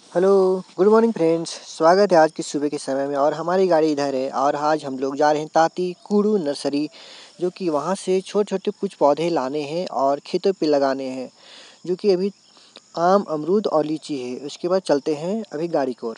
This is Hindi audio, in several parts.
Hello, good morning friends. स्वागत है आज की सुबह के समय में और हमारी गाड़ी इधर है और आज हम लोग जा रहे हैं ताती कुड़ू नर्सरी, जो कि वहाँ से छोटे-छोटे कुछ पौधे लाने हैं और खेतों पे लगाने हैं, जो कि अभी आम, अमरूद और लीची है। उसके बाद चलते हैं अभी गाड़ी की ओर।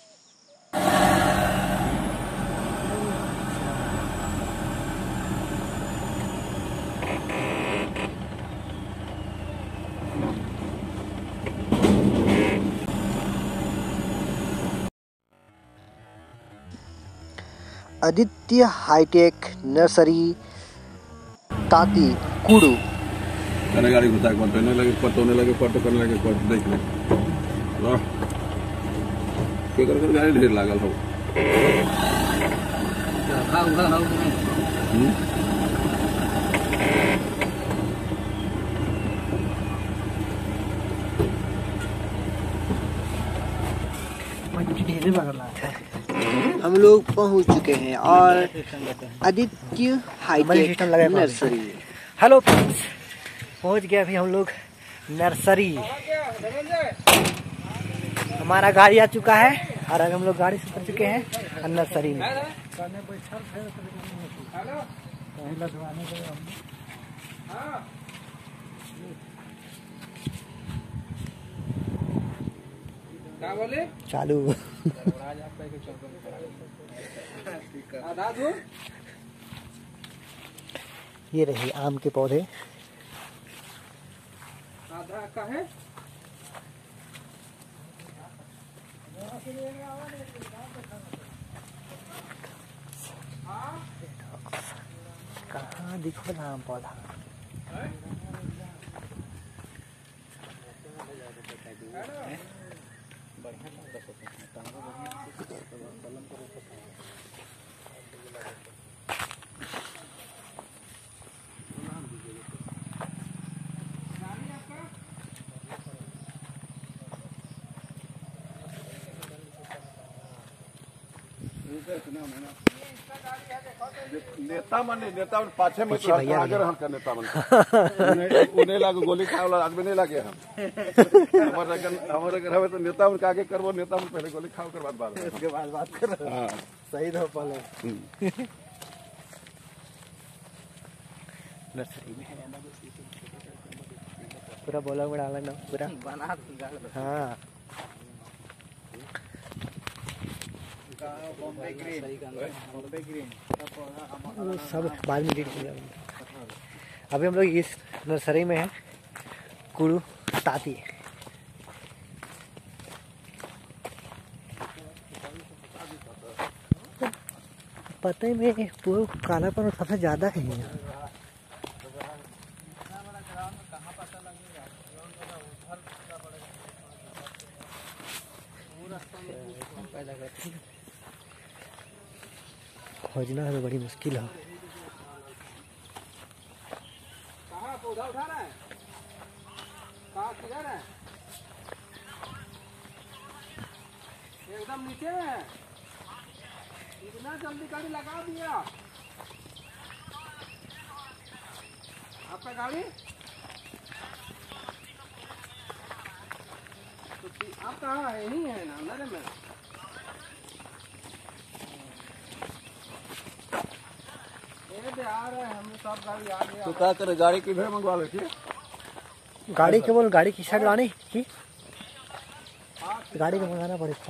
आदित्य हाईटेक नर्सरी ताती कुड़ू। मैंने गाड़ी घुसा के पटोने लगे पटो करने लगे पट देख ले कर गाड़ी ढेर लागल हो। हम लोग पहुँच चुके हैं और Aditya hi tech nursery. Hello friends, पहुंच गए अभी हम लोग नर्सरी। हमारा गाड़ी आ चुका है और अब हम लोग गाड़ी से उतर चुके हैं नर्सरी में। चालू ये रही आम के पौधे। कहाँ दिखो ना आम पौधा। नेता मन पाछे में तो आगे रहन कर नेता मन उन्हें लागू गोली खाए वाला आदमी नहीं लागे हम हमारे अगर हमें तो नेता मन आगे करवो, नेता मन पहले गोली खाओ कर बाद उसके बाद बात करो। हाँ सही रहो पहले। नर्सरी में पूरा बोला में डाला ना पूरा बना। हाँ सब बाद में डिलीट किया। अभी हम लोग इस नर्सरी में है कुड़ू ताती। पत्ते में पूरा कालापन सबसे ज्यादा है यहाँ। खोजना तो बड़ी मुश्किल है। पौधा उठा रहा है, कहाँ किधर है? एकदम नीचे है। इतना जल्दी गाड़ी लगा दिया आपका गाड़ी। तो आप कहाँ है? यही है ना अंदर में। तो क्या करे, गाड़ी किधर मंगवा लेती है? गाड़ी के बोल, गाड़ी की साइड लाने की गाड़ी को मंगाना पड़ेगा।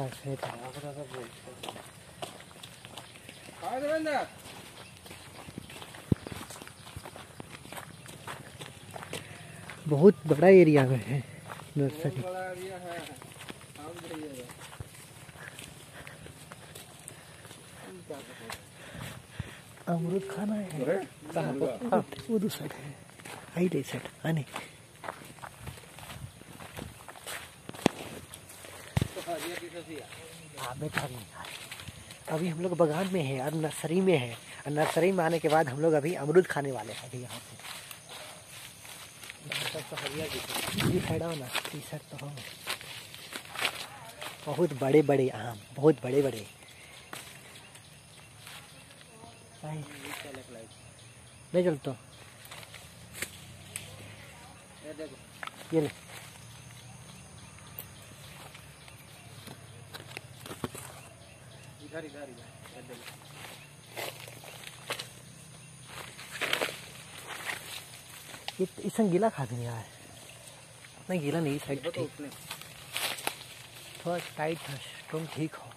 बहुत बड़ा एरिया में है नर्सरी। अमरूद खाना है कहाँ पर? वो दूसरा है, हाइट है साइड आने। अभी हम लोग बागान में है और नर्सरी में है। और नर्सरी में आने के बाद हम लोग अभी अमरूद खाने वाले हैं। अभी यहाँ पे ना टी शर्ट तो हो। बहुत बड़े बड़े आम, बहुत बड़े बड़े। नहीं चलता ये ले। इसमें गीला खा नहीं है, नहीं गीला नहीं, साइड थोड़ा टाइट है, तुम ठीक हो।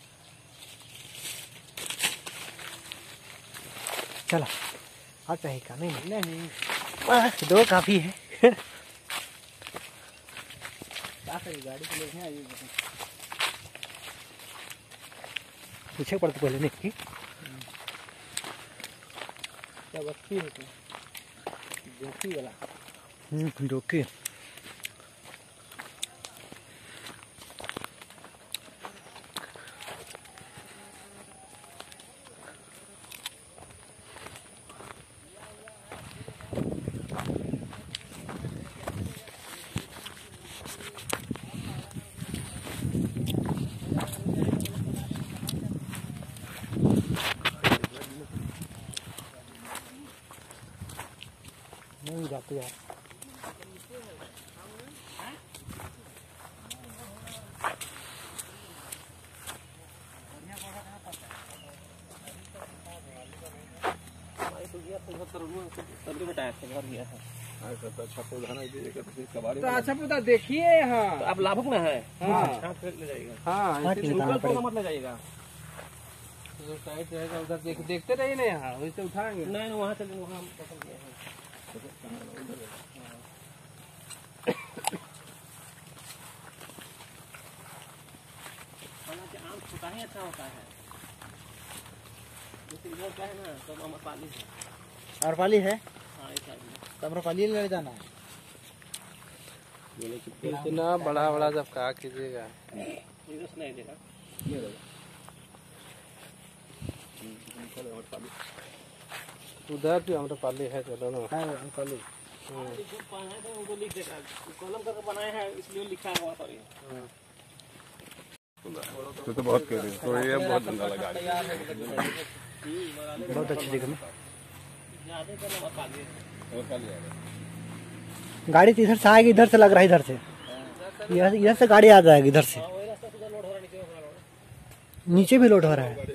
चलो और चाहिए का? नहीं दो काफी है। गाड़ी के लोग हैं, पूछे पड़ते पहले नहीं क्या बस्ती है जोकी वाला। जोकी नहीं जाते यार। तो अच्छा पता देखिए, हाँ तो आप लाभुक में है। हाँ ले जाएगा, हाँ मत ले जाइएगा, साइड रहेगा उधर, देखते रहिए ना, यहाँ वैसे उठाएंगे। नहीं वहाँ चलेंगे, वहाँ पसंद किया है। आम छोटा ही अच्छा होता है, जैसे इधर क्या है ना, सब अमरपाली है। अमरपाली है? हाँ ऐसा तो अमरपाली ले जाना है। इतना बड़ा बड़ा जब कहा कीजिएगा, नहीं देगा। उधर भी अमरपाली है, चलो ना। है अमरपाली, उनको लिख देगा, कलम करके बनाए हैं इसलिए लिखा है वहाँ पर। तो बहुत कह रहे हैं, तो ये बहुत गंदा लगा, बहुत अच्छी जगह में। है। गाड़ी तो इधर से आएगी, इधर से लग रहा है, इधर से इधर से गाड़ी आ जाएगी, इधर से नीचे भी लोड हो रहा है।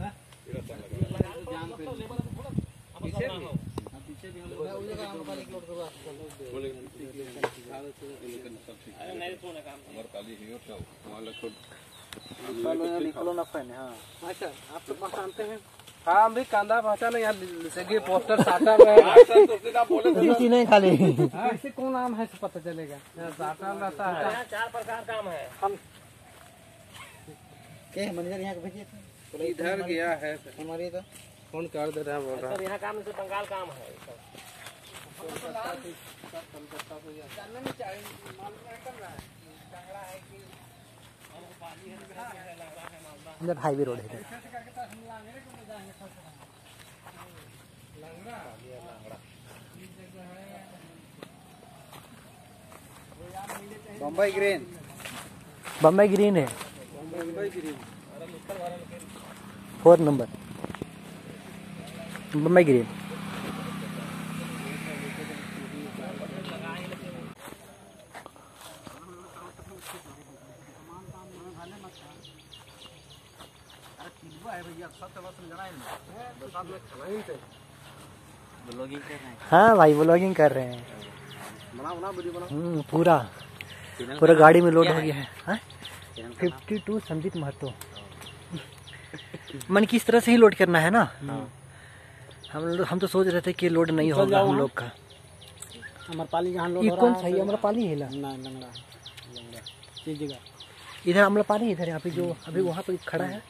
अच्छा आप लोग पहचानते हैं? हाँ हम भी कांदा पहचाने, यहाँ पोस्टर साटा में नहीं खाली ऐसे कौन नाम है पता चलेगा, साटा रहता है। 4 प्रकार का आम है। हम क्या मैनेजर यहाँ भेजिए, इधर गया है हमारे तो फोन कर दे रहा है, बोल रहा है यहाँ काम से बंगाल काम है। इधर हाईवे रोड है। बम्बई ग्रीन, बम्बई ग्रीन है, Bombay green 4 number Bombay green. हाँ भाई व्लॉगिंग कर रहे हैं, पूरा गाड़ी में लोड हो गया है। 52 संदीप महतो। मन किस तरह से ही लोड करना है ना। हम तो सोच रहे थे कि लोड नहीं होगा हम लोग का। अमरपाली जहाँ लोड ये हो कौन रहा सा है? अमरपाली है इधर अमरपाली, इधर यहाँ पे जो अभी वहाँ पे खड़ा है।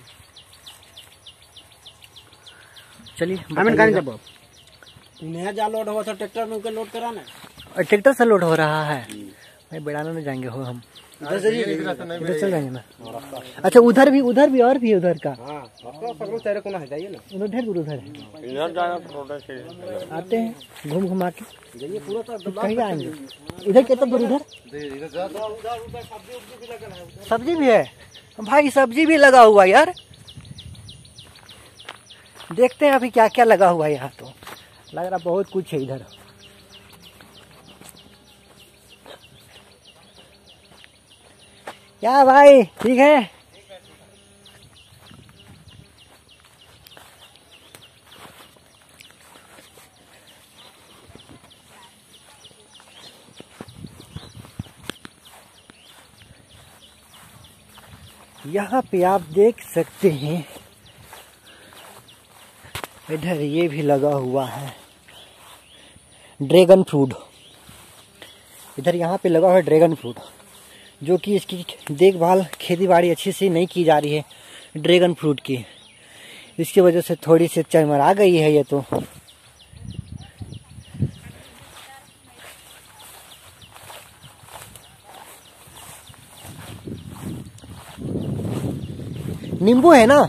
चलिए नया जा लोड हुआ था ट्रैक्टर में, उनके लोड कराना है। ट्रैक्टर से लोड हो रहा है भाई, बेड़ाना में जाएंगे हो हम, इधर चल जाएंगे ना। अच्छा उधर भी और भी है उधर का, तेरे को ना जाइए ना, उधर ढेर दूर उधर है। आते हैं घूम घुमा के, कहीं आएंगे। इधर कितना दूर? इधर सब्जी भी है भाई, सब्जी भी लगा हुआ यार। देखते हैं अभी क्या क्या लगा हुआ है यहाँ, तो लग रहा बहुत कुछ है इधर। क्या भाई ठीक है? यहाँ पे आप देख सकते हैं इधर ये भी लगा हुआ है ड्रैगन फ्रूट। इधर यहाँ पे लगा हुआ है ड्रैगन फ्रूट, जो कि इसकी देखभाल खेती बाड़ी अच्छी से नहीं की जा रही है ड्रैगन फ्रूट की। इसकी वजह से थोड़ी सी चरमरा गई है ये तो। नींबू है ना,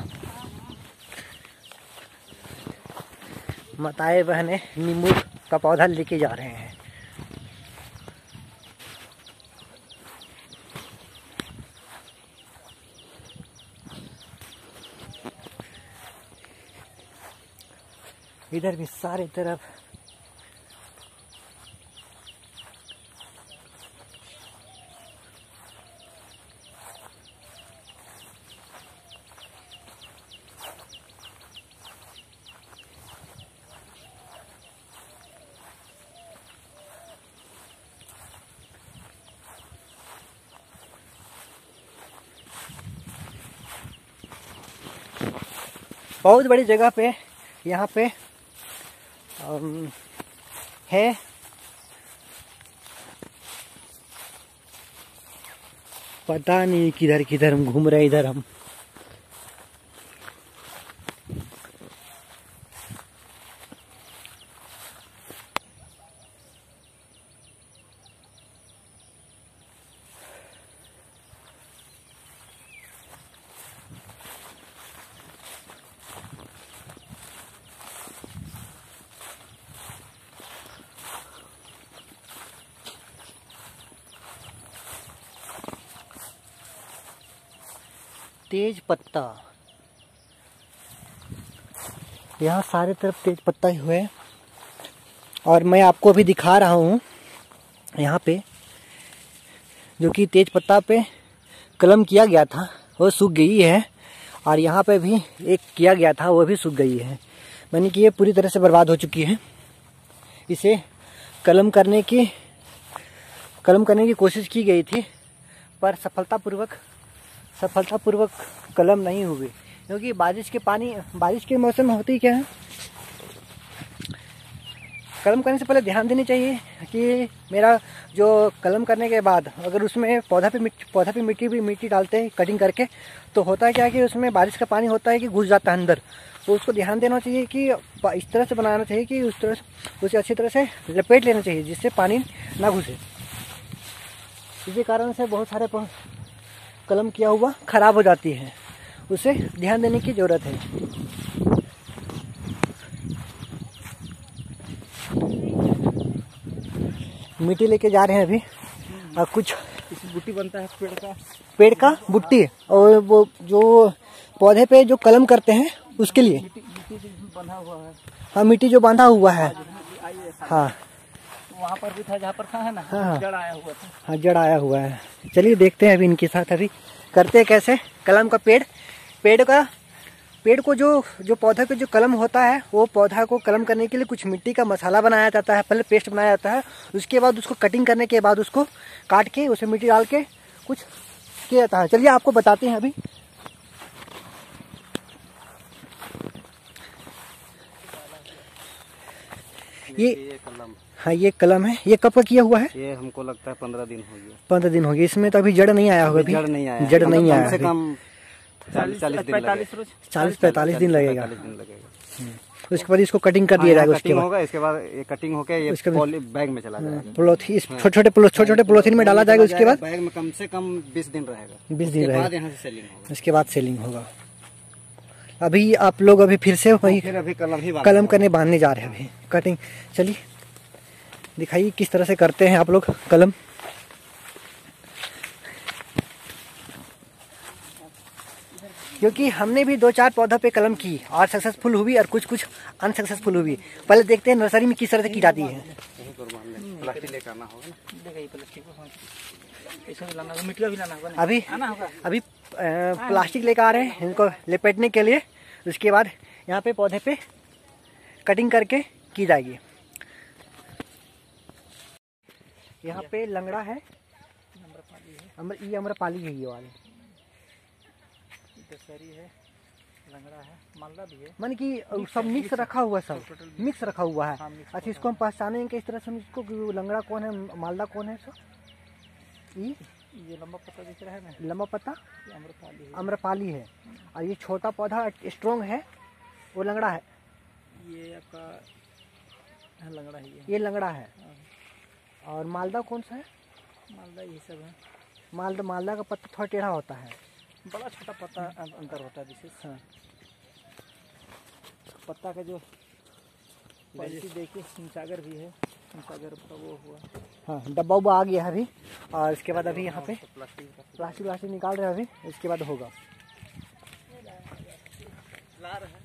माताएं बहनें नींबू का पौधा लेके जा रहे हैं। इधर भी सारे तरफ बहुत बड़ी जगह पे यहाँ पे है पता नहीं किधर किधर हम घूम रहे इधर हम। तेज पत्ता, यहाँ सारे तरफ तेज पत्ता ही हुए। और मैं आपको अभी दिखा रहा हूँ यहाँ पे जो कि तेज पत्ता पे कलम किया गया था वो सूख गई है, और यहाँ पे भी एक किया गया था वो भी सूख गई है। यानी कि ये पूरी तरह से बर्बाद हो चुकी है। इसे कलम करने की कोशिश की गई थी, पर सफलतापूर्वक कलम नहीं हुई, क्योंकि बारिश के मौसम में होती क्या है, कलम करने से पहले ध्यान देनी चाहिए कि मेरा जो कलम करने के बाद अगर उसमें पौधा पे मिट्टी डालते हैं कटिंग करके, तो होता है क्या कि उसमें बारिश का पानी होता है कि घुस जाता है अंदर। तो उसको ध्यान देना चाहिए कि इस तरह से बनाना चाहिए कि उस तरह से उसे अच्छी तरह से लपेट लेना चाहिए जिससे पानी ना घुसे। इसी कारण से बहुत सारे कलम किया हुआ खराब हो जाती है, उसे ध्यान देने की जरूरत है। मिट्टी लेके जा रहे हैं अभी, और कुछ बुट्टी बनता है पेड़ का बुट्टी, और वो जो पौधे पे जो कलम करते हैं उसके लिए बंधा हुआ है। हाँ, मिट्टी जो बांधा हुआ है। हाँ, वहाँ पर भी था जहाँ पर था है ना। हाँ, जड़ आया हुआ था। हाँ, जड़ आया हुआ है। चलिए देखते हैं अभी इनके साथ अभी करते हैं कैसे कलम का पेड़ को जो पौधे पे जो कलम होता है, वो पौधा को कलम करने के लिए कुछ मिट्टी का मसाला बनाया जाता है, पहले पेस्ट बनाया जाता है। उसके बाद उसको कटिंग करने के बाद उसको काट के उसमें मिट्टी डाल के कुछ किया जाता है। चलिए आपको बताते हैं अभी। ये कलम, हाँ, ये कलम है। ये कब का किया हुआ है? ये हमको लगता है 15 दिन हो गया। 15 दिन हो गए। इसमें तो अभी जड़ नहीं आया होगा। जड़ नहीं आया, कम से कम 40-45 दिन लगेगा। उसके बाद इसको कटिंग कर दिया जाएगा। उसके बाद इसके बाद ये कटिंग होकर ये बैग में चला जाएगा। पॉलीथीन, छोटे छोटे पॉलीथीन में डाला जाएगा। उसके बाद बैग में कम से कम 20 दिन रहेगा। 20 दिन रहेगा। यहाँ से सेलिंग होगा। उसके बाद सेलिंग होगा। अभी आप लोग अभी फिर से वही अभी कलम करने बांधने जा रहे हैं। अभी कटिंग, चलिए दिखाइए किस तरह से करते हैं आप लोग कलम। क्योंकि हमने भी 2-4 पौधों पे कलम की और सक्सेसफुल हुई और कुछ अनसक्सेसफुल हुई। पहले देखते हैं नर्सरी में किस तरह से की जाती है। अभी प्लास्टिक लेकर आ रहे हैं इनको लपेटने के लिए। उसके बाद यहाँ पे पौधे पे कटिंग करके की जाएगी। यहाँ पे लंगड़ा है, ये अम्रपाली है ये वाले। दशहरी है, लंगड़ा है, मालदा भी है। मान कि सब मिक्स रखा हुआ है, सब मिक्स रखा हुआ है। अच्छा, इसको हम पहचानेंगे किस तरह से हम इसको, कि लंगड़ा कौन है, मालदा कौन है? सब ये लंबा पत्ता दिख रहा है ना, लंबा पत्ता आम्रपाली है। आम्रपाली है। और ये छोटा पौधा स्ट्रॉन्ग है, वो लंगड़ा है। ये आपका लंगड़ा ही है। ये लंगड़ा है। और मालदा कौन सा है? मालदा ये सब है। मालदा का पत्ता थोड़ा टेढ़ा होता है, बड़ा छोटा पत्ता अंतर होता है विशेष। हाँ। पत्ता का जो क्वालिटी देखिए, हिमसागर भी है, हिमसागर का वो हुआ। हाँ, डब्बा उब्बा आ गया है अभी। और इसके बाद अभी यहाँ पे प्लास्टिक निकाल रहे हैं अभी, इसके बाद होगा। ला रहा है।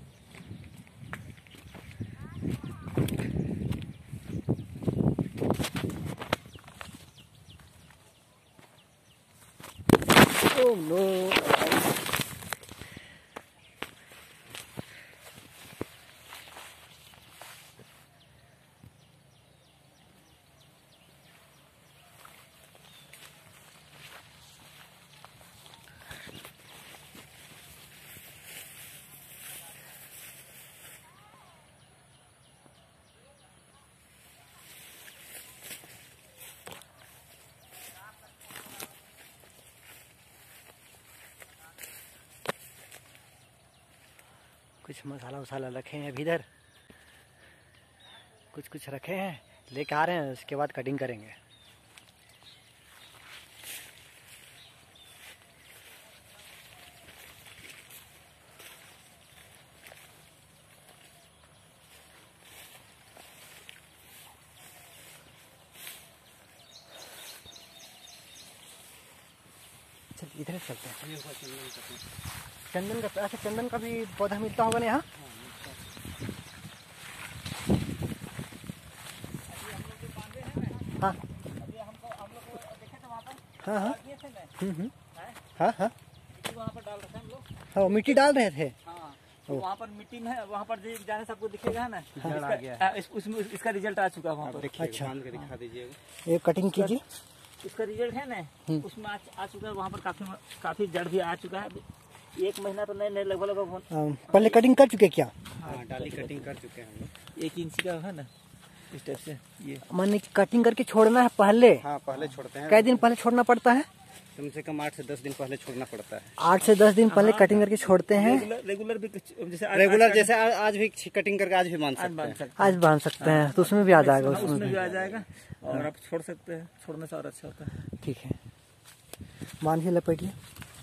Oh no! कुछ मसाला वसाला रखे हैं अभी इधर, कुछ रखे हैं, लेके आ रहे हैं, उसके बाद कटिंग करेंगे। इधर चलते हैं। चंदन का, अच्छा चंदन का भी पौधा मिलता होगा ना यहाँ? हाँ हाँ हाँ हाँ हाँ वहाँ पर डाल रखे हम लोग। हाँ, मिट्टी डाल रहे थे। हाँ, तो वहाँ पर मिट्टी में है, वहाँ पर जाने से आपको दिखेगा ना, उसमें इसका रिजल्ट आ चुका है वहाँ पर। अच्छा, दिखा दीजिएगा। ये कटिंग कीजिए। इसका रिजल्ट है ना, उसमें आ चुका है, वहाँ पर काफी जड़ भी आ चुका है। 1 महीना तो नहीं लगभग पहले कटिंग कर चुके क्या? हाँ, डाली कटिंग कर चुके हैं हम लोग। 1 इंच का है ना, इस टाइप से। ये माने कटिंग करके छोड़ना है पहले? हाँ, पहले छोड़ते हैं। कई दिन पहले छोड़ना पड़ता है? कम से कम 8 से 10 दिन पहले छोड़ना पड़ता है। 8 से 10 दिन पहले कटिंग करके छोड़ते हैं। रेगुलर भी, जैसे आज भी कटिंग करके आज भी बांध सकते हैं। आज बांध सकते हैं, तो उसमें भी आ जाएगा। उसमें भी आ जाएगा, और आप छोड़ सकते हैं, छोड़ने से और अच्छा होता है। ठीक है, बांधिए, लपेटिए।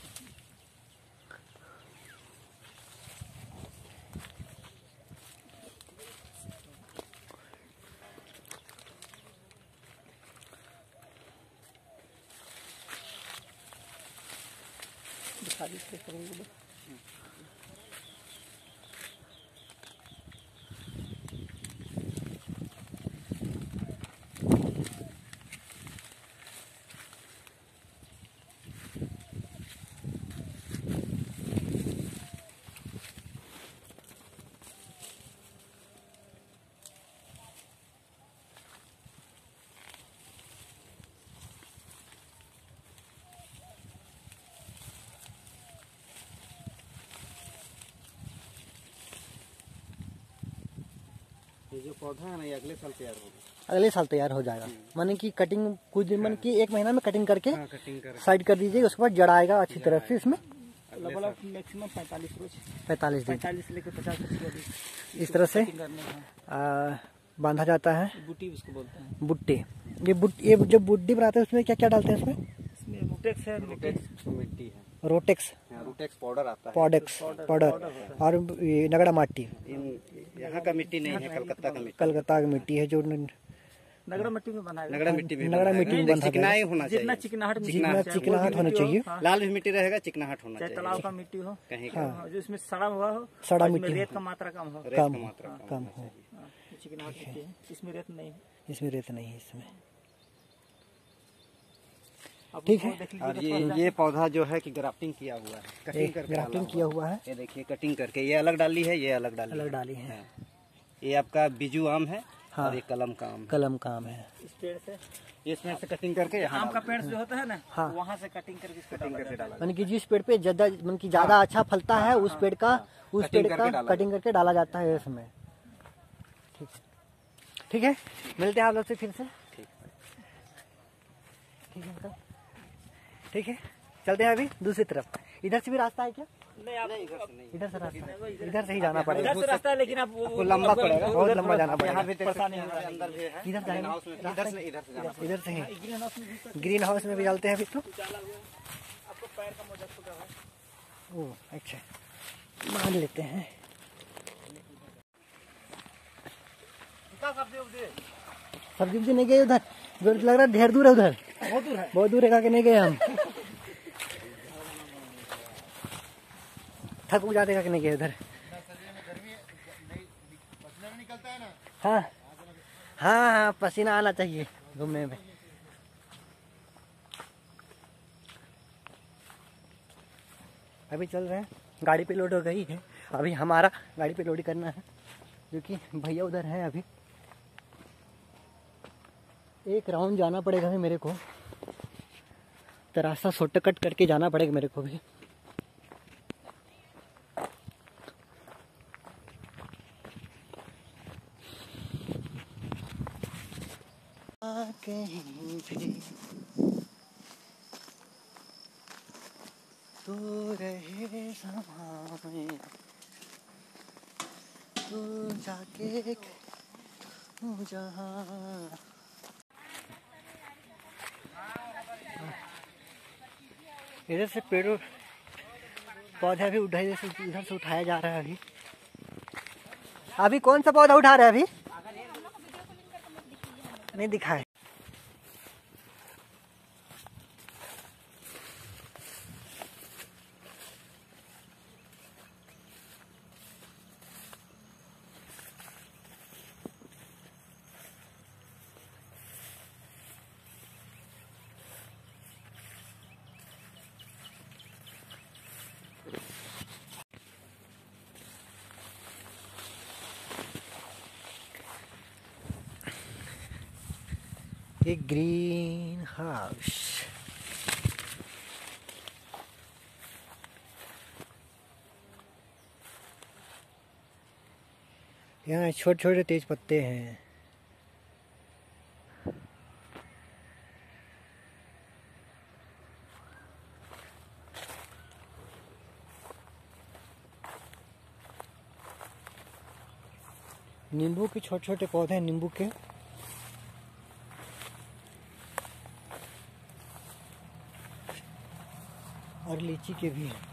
दिखा दीजिए। ये जो पौधा है ना, ये अगले साल तैयार होगा। अगले साल तैयार हो जाएगा। माने कि कटिंग कुछ दिन, माने कि 1 महीना में कटिंग करके कटिंग कर साइड कर दीजिएगा, उसके बाद जड़ आएगा अच्छी तरह से इसमें। लगभग मैक्सिमम 45 रोज, 45 दिन 45 से लेकर 50 रोज इस तरह से करने हैं। बांधा जाता है। बूटी उसको बोलते हैं। बुट्टे, ये जब बुड्डी बनाते हैं उसमें क्या क्या डालते हैं इसमें? इसमें रूटेक्स है, मिट्टी है, रोटेक्स, रूटेक्स पाउडर आता है। पाउडर और ये नगड़ा माटी। यहाँ का मिट्टी नहीं है, कलकत्ता का मिट्टी। कलकत्ता की मिट्टी है जो नगड़ा मिट्टी में बनाएगा। नगड़ा मिट्टी में बंधा चिकनाई होना चाहिए। जितना चिकनाहट होना चाहिए। लाल भी मिट्टी रहेगा, चिकनाहट होना चाहे चाहिए। तालाब का मिट्टी हो, कहीं हाँ, जो इसमें सड़ा हुआ हो, सड़ा और मिट्टी इसमें रेत का मात्रा कम हो, कम हो। चिकनाहट मिट्टी है, इसमें रेत नहीं है। इसमें रेत नहीं है इसमें। अब ठीक है। देख और लीजिए, ये पौधा जो है कि ग्राफ्टिंग किया हुआ है, कटिंग करके ग्राफ्टिंग किया हुआ है। ये देखिए, कटिंग करके ये अलग डाली है, ये अलग डाली अलग डाली है। ये आपका बिजू आम है, हाँ। और ये कलम का आम है। कलम का आम है। इस पेड़ से इसमें से कटिंग करके यहाँ आम का पेड़ जो होता है ना, हाँ। वहाँ से कटिंग करके इसको डाला। यानी कि जिस पेड़ पे ज्यादा अच्छा फलता है उस पेड़ का कटिंग करके डाला जाता है इसमें। ठीक है, मिलते हैं आप लोग से फिर से। ठीक है अंकल, ठीक है, चलते हैं अभी दूसरी तरफ। इधर से भी रास्ता है क्या? नहीं, आप इधर से नहीं, इधर से रास्ता है, इधर से ही जाना पड़ेगा। इधर से रास्ता है, लेकिन आप आपको लंबा पड़ेगा, बहुत लंबा जाना पड़ेगा। परेशानी हो रहा है। अंदर भी है, इधर जाएंगे, इधर से ही ग्रीन हाउस में भी डालते हैं अभी तो। आपको पैर का मोजा छूटा है। ओह अच्छा, मान लेते हैं। सब्जी उब्जी नहीं गए उधर, जो लग रहा है ढेर दूर है उधर, बहुत दूर है, नहीं गए हम। थक जाते का नहीं गए उधर। हाँ हाँ हाँ, पसीना आना चाहिए घूमने में। अभी चल रहे हैं, गाड़ी पे लोड हो गई है, अभी हमारा गाड़ी पे लोड करना है, क्योंकि भैया उधर हैं अभी। एक राउंड जाना पड़ेगा मेरे को, तो रास्ता शॉर्टकट करके जाना पड़ेगा मेरे को भी। कहीं भी तू रहे समाए, तू जाके जहाँ। इधर से पेड़ों पौधा भी उठाए, इधर से उठाया जा रहा है अभी। अभी कौन सा पौधा उठा रहे हैं? अभी नहीं दिखा है। एक ग्रीन हाउस, यहाँ छोटे छोटे तेज पत्ते हैं। नींबू के छोटे छोटे पौधे हैं, नींबू के। और लीची के भी हैं।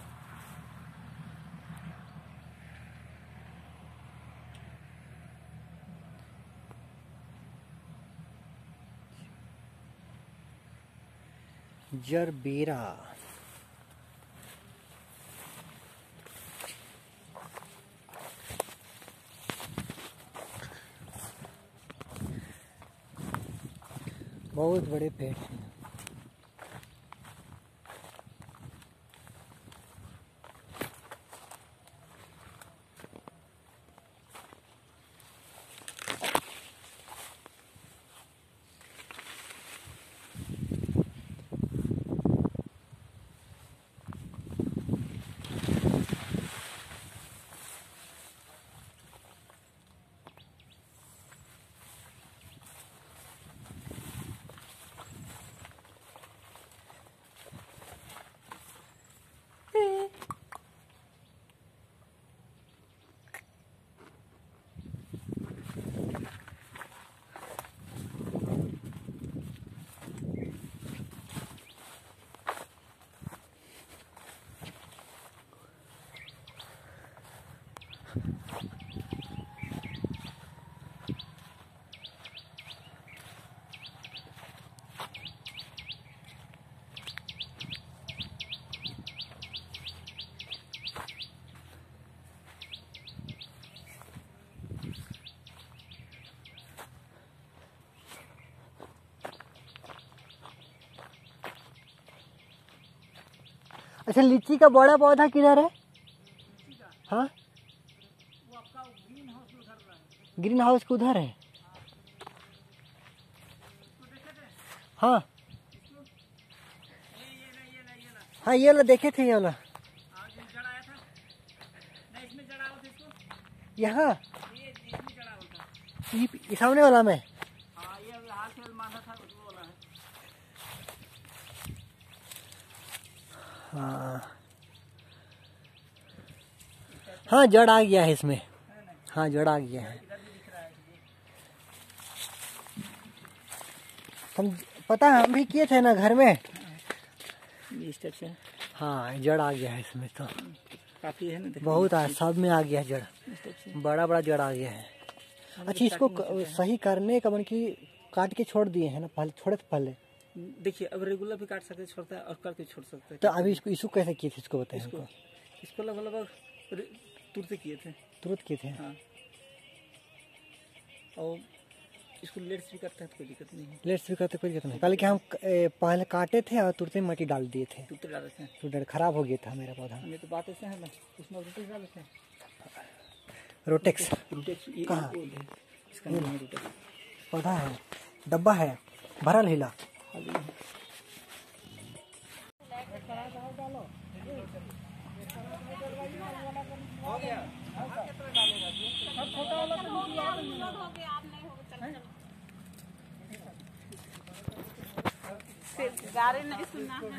जरबेरा, बहुत बड़े पेड़ हैं। अच्छा, लीची का बड़ा पौधा किधर है? हाँ, ग्रीन हाउस उधर है। हाँ हाँ, ये वाला देखे थे, ये वाला यहाँ ये सामने वाला में। हाँ हाँ, जड़ आ गया है इसमें। हाँ, जड़ आ गया है। हम पता है, हम भी किए थे ना घर में। हाँ, जड़ आ गया है इसमें तो काफी है ना, बहुत आ, सब में आ गया है जड़, बड़ा बड़ा जड़ आ गया है। अच्छा, इसको सही करने का मन की काट के छोड़ दिए हैं ना, पहले छोड़े थे पहले। देखिए, अब रेगुलर भी काट सकते, छोड़ता है और करके छोड़ सकते हैं। तो अभी इसको कैसे किए थे, इसको बताएं हमको। इसको लगभग तुरंत किए थे। तुरंत किए थे। हाँ, और इसको लेट्स भी करते हैं तो कोई दिक्कत नहीं है। लेट्स भी करते कोई दिक्कत नहीं। कल के हम पहले काटे थे और तुरंत मिट्टी डाल दिए थे, तुरंत डाल देते हैं तो डर खराब हो गया था मेरा पौधा। नहीं तो बात ऐसे है ना, उसमें रोटेक्स डाल देते हैं। रोटेक्स कहाँ? इसका नाम है रोटेक्स। पौधा है, डब्बा है, भरल हिला। गाने नहीं सुनना है।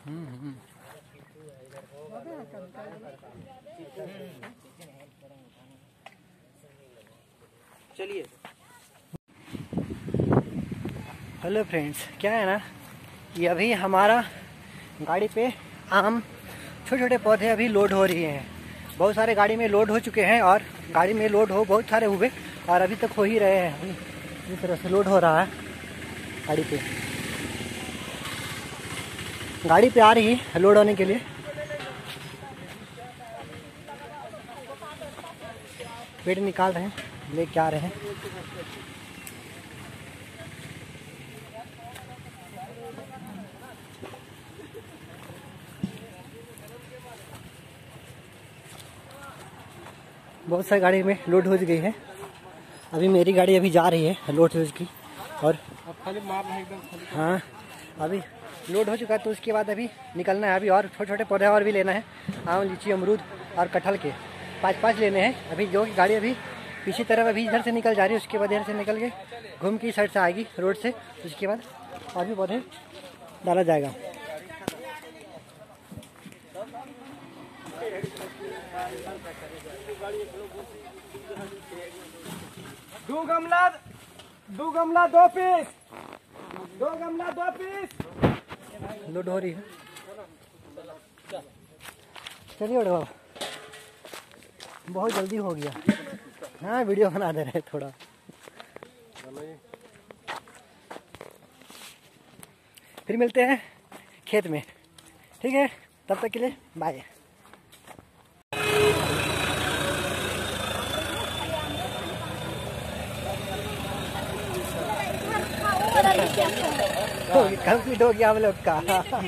चलिए। हेलो फ्रेंड्स, क्या है ना, ये अभी हमारा गाड़ी पे आम छोटे छोटे पौधे अभी लोड हो रही हैं। बहुत सारे गाड़ी में लोड हो चुके हैं और गाड़ी में लोड हो बहुत सारे हुए और अभी तक हो ही रहे हैं। इस तरह से लोड हो रहा है गाड़ी पे। गाड़ी पे आ रही है लोड होने के लिए। पेड़ निकाल रहे हैं, लेके आ रहे हैं। बहुत सारी गाड़ी में लोड हो गई है। अभी मेरी गाड़ी अभी जा रही है लोड हो की, और खाली मार रहे एकदम खाली। हाँ, अभी लोड हो चुका है तो उसके बाद अभी निकलना है। अभी और छोटे छोटे पौधे और भी लेना है, आम, लीची, अमरूद और कटहल के 5-5 लेने हैं। अभी जो गाड़ी अभी पीछे तरफ अभी इधर से निकल जा रही है, उसके बाद इधर से निकल के घूम के साइड से आएगी रोड से। उसके बाद और भी पौधे डाला जाएगा। दो गमला 2 पीस, 2 गमला 2 पीस। लोड हो रही है। चलिए बड़े बाबा, बहुत जल्दी हो गया। हाँ, वीडियो बना दे रहे थोड़ा। फिर मिलते हैं खेत में, ठीक है? तब तक के लिए बाय। कंप्लीट हो गया हम लोग का।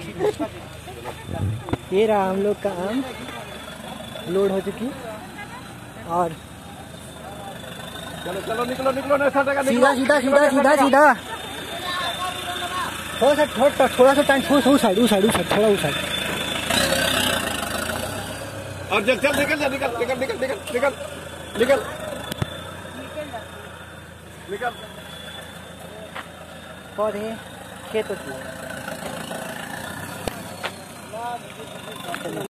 ये रहा हम लोग का आम, लोड हो चुकी। और चलो चलो निकलो निकलो, सीधा सीधा सीधा सीधा सीधा थोड़ा सा टाइम, थोड़ा साइड थोड़ा उस साइड। और चल चल निकल जा, निकल निकल निकल निकल निकल निकल निकल। पौधे खेतों की